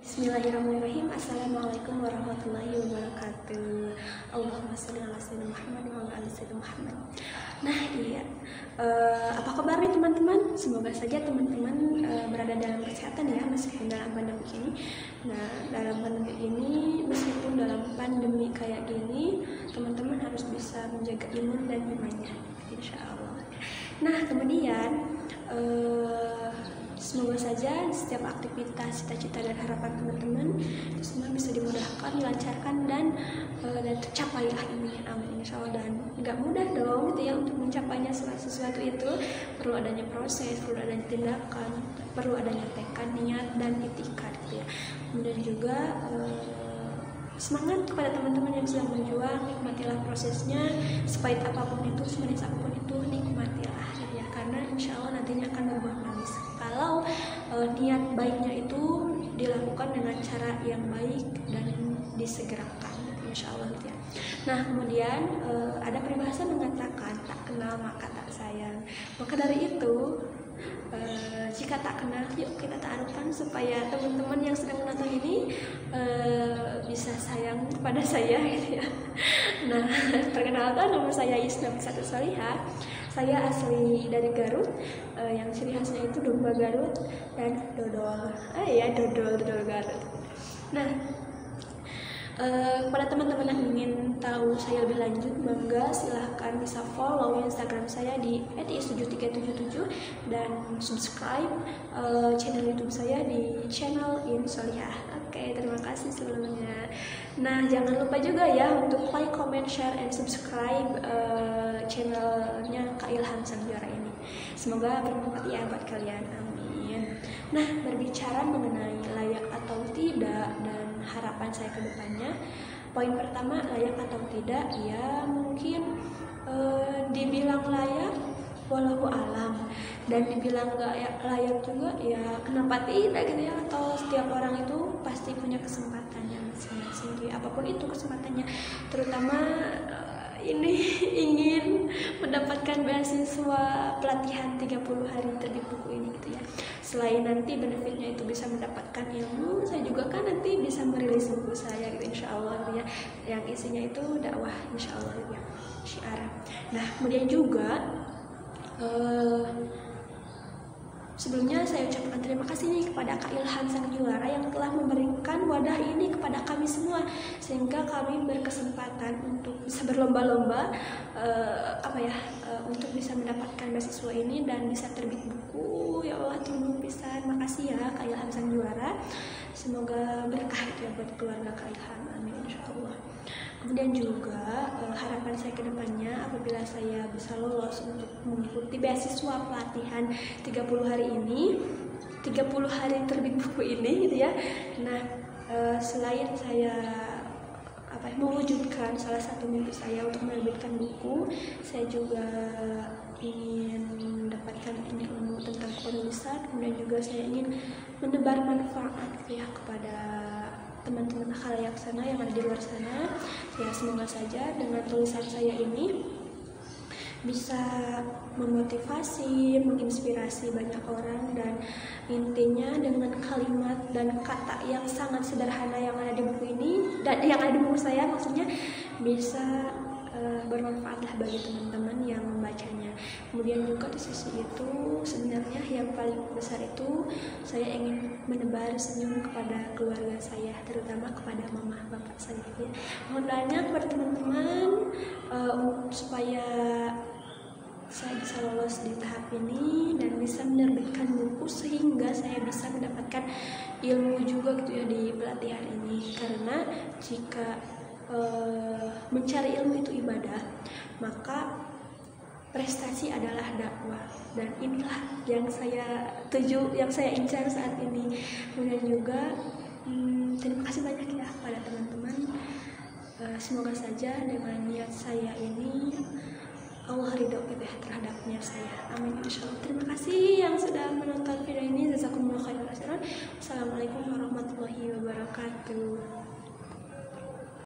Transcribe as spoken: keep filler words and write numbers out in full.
Bismillahirrahmanirrahim. Assalamualaikum warahmatullahi wabarakatuh. Allahumma sholli ala sayyidina Muhammad wa ala ali sayyidina Muhammad. Nah, iya. Uh, apa kabar nih teman-teman? Semoga saja teman-teman uh, berada dalam kesehatan ya meskipun dalam pandemi ini. Nah, dalam pandemi ini meskipun dalam pandemi kayak gini, teman-teman harus bisa menjaga imun dan imannya, insya Allah. Nah, kemudian uh, semoga saja setiap aktivitas, cita-cita dan harapan teman-teman itu semua bisa dimudahkan, dilancarkan dan uh, dan tercapai lah ini, amin insya Allah. Dan nggak mudah dong gitu ya untuk mencapainya sesuatu itu, perlu adanya proses, perlu adanya tindakan, perlu adanya tekad, niat dan itikad gitu ya. Kemudian juga uh, semangat kepada teman-teman yang sedang berjuang, nikmatilah prosesnya, sepahit apapun itu, semanis apapun itu, nikmatilah ya, karena insya Allah nantinya akan berbuah manis kalau e, niat baiknya itu dilakukan dengan cara yang baik dan disegerakan, insya Allah gitu ya. Nah, kemudian e, ada peribahasa mengatakan tak kenal maka tak sayang. Maka dari itu e, jika tak kenal, yuk kita taruhkan supaya teman-teman yang sedang menonton ini e, bisa sayang kepada saya gitu ya. Nah, perkenalkan, nama saya Isna Satu Solihah. Saya asli dari Garut, uh, yang ciri khasnya itu domba Garut dan dodol. Ah ya, dodol dodol Garut. Nah, uh, kepada teman-teman yang ingin tahu saya lebih lanjut, bangga silahkan bisa follow Instagram saya di et is tujuh tiga tujuh tujuh dan subscribe uh, channel YouTube saya di channel In Solihah. Oke, terima kasih sebelumnya. Nah, jangan lupa juga ya untuk like, comment, share, and subscribe uh, channelnya Kak Ilham Sang Juara ini. Semoga bermanfaat ya buat kalian, amin. Nah, berbicara mengenai layak atau tidak dan harapan saya ke depannya, poin pertama, layak atau tidak, ya mungkin uh, dibilang layak walau alam, dan dibilang gak layak juga ya kenapa tidak gitu ya. Atau setiap orang itu pasti punya kesempatannya masing-masing, apapun itu kesempatannya, terutama uh, ini ingin mendapatkan beasiswa pelatihan tiga puluh hari terbit buku ini gitu ya. Selain nanti benefitnya itu bisa mendapatkan ilmu, saya juga kan nanti bisa merilis buku saya gitu insya Allah gitu ya, yang isinya itu dakwah insya Allah gitu ya, syiar. Nah, kemudian juga Uh, sebelumnya saya ucapkan terima kasih nih kepada Kak Ilham Sang Juara yang telah memberikan wadah ini kepada kami semua, sehingga kami berkesempatan untuk bisa berlomba-lomba uh, apa ya uh, untuk bisa mendapatkan beasiswa ini dan bisa terbit buku. Ya Allah, terima kasih, makasih ya Kak Ilham Sang Juara. Semoga berkah ya buat keluarga Kak Ilham, amin insya Allah. Kemudian juga eh, harapan saya ke depannya apabila saya bisa lolos untuk mengikuti beasiswa pelatihan tiga puluh hari ini, tiga puluh hari terbit buku ini gitu ya. Nah, eh, selain saya apa mewujudkan salah satu mimpi saya untuk menerbitkan buku, saya juga ingin mendapatkan ilmu tentang penulisan, kemudian juga saya ingin menebar manfaat gitu ya kepada teman-teman khalayak sana yang ada di luar sana. Ya, semoga saja dengan tulisan saya ini bisa memotivasi, menginspirasi banyak orang, dan intinya dengan kalimat dan kata yang sangat sederhana yang ada di buku ini dan yang ada di buku saya maksudnya bisa uh, bermanfaatlah bagi teman-teman yang membacanya. Kemudian juga di sisi itu sebenarnya yang paling besar itu saya ingin menebar senyum kepada keluarga saya, terutama kepada mama bapak saya ya. Mohon doanya kepada teman-teman uh, supaya saya bisa lolos di tahap ini dan bisa menerbitkan buku sehingga saya bisa mendapatkan ilmu juga gitu ya di pelatihan ini. Karena jika uh, mencari ilmu itu ibadah, maka prestasi adalah dakwah, dan inilah yang saya tuju, yang saya incar saat ini. Kemudian juga hmm, terima kasih banyak ya kepada teman-teman. Uh, semoga saja dengan niat saya ini Allah ridho gitu ya terhadap niat saya, amin insyaallah. Terima kasih yang sudah menonton video ini. Jazakumullah khairan. Wassalamualaikum warahmatullahi wabarakatuh.